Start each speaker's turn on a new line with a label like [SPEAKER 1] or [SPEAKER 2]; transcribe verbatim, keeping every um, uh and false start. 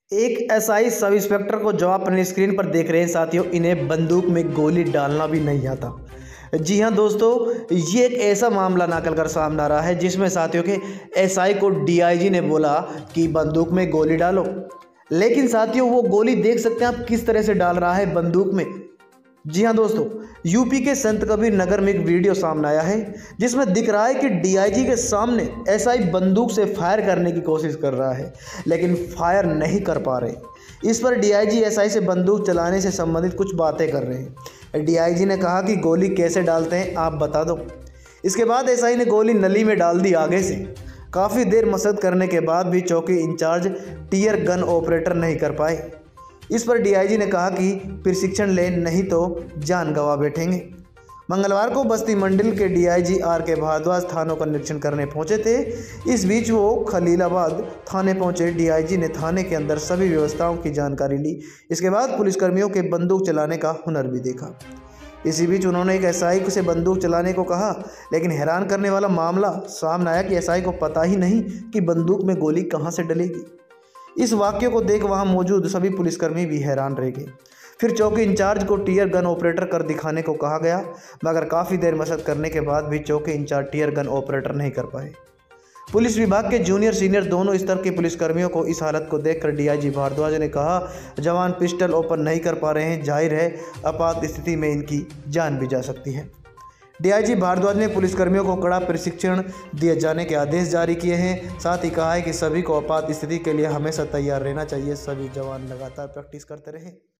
[SPEAKER 1] एक SI sub inspector को जो आप अपनी स्क्रीन पर देख रहे हैं साथियों, इन्हें बंदूक में गोली डालना भी नहीं आता। जी हाँ दोस्तों, ये एक ऐसा मामला निकल कर सामने आ रहा है जिसमें साथियों के एसआई को डीआईजी ने बोला कि बंदूक में गोली डालो, लेकिन साथियों वो गोली देख सकते हैं आप किस तरह से डाल रहा है बंदूक में। जी हाँ दोस्तों, यूपी के संत कबीर नगर में एक वीडियो सामने आया है जिसमें दिख रहा है कि डीआईजी के सामने एसआई बंदूक से फायर करने की कोशिश कर रहा है, लेकिन फायर नहीं कर पा रहे। इस पर डीआईजी एसआई से बंदूक चलाने से संबंधित कुछ बातें कर रहे हैं। डीआईजी ने कहा कि गोली कैसे डालते हैं आप बता दो। इसके बाद एसआई ने गोली नली में डाल दी आगे से। काफ़ी देर मशक्कत करने के बाद भी चौकी इंचार्ज टीयर गन ऑपरेटर नहीं कर पाए। इस पर डीआईजी ने कहा कि प्रशिक्षण ले, नहीं तो जान गंवा बैठेंगे। मंगलवार को बस्ती मंडल के डीआईजी आर के भारद्वाज थानों का निरीक्षण करने पहुंचे थे। इस बीच वो खलीलाबाद थाने पहुंचे। डीआईजी ने थाने के अंदर सभी व्यवस्थाओं की जानकारी ली। इसके बाद पुलिसकर्मियों के बंदूक चलाने का हुनर भी देखा। इसी बीच उन्होंने एक एसआई से बंदूक चलाने को कहा, लेकिन हैरान करने वाला मामला सामने आया कि एसआई को पता ही नहीं कि बंदूक में गोली कहाँ से डलेगी। इस वाक्य को देख वहां मौजूद सभी पुलिसकर्मी भी हैरान रह गए। फिर चौकी इंचार्ज को टीयर गन ऑपरेटर कर दिखाने को कहा गया, मगर काफ़ी देर मशक्कत करने के बाद भी चौकी इंचार्ज टीयर गन ऑपरेटर नहीं कर पाए। पुलिस विभाग के जूनियर सीनियर दोनों स्तर के पुलिसकर्मियों को इस हालत को देखकर डीआईजी भारद्वाज ने कहा, जवान पिस्टल ओपन नहीं कर पा रहे हैं, जाहिर है आपात स्थिति में इनकी जान भी जा सकती है। डीआईजी भारद्वाज ने पुलिसकर्मियों को कड़ा प्रशिक्षण दिए जाने के आदेश जारी किए हैं। साथ ही कहा है कि सभी को आपात स्थिति के लिए हमेशा तैयार रहना चाहिए। सभी जवान लगातार प्रैक्टिस करते रहें।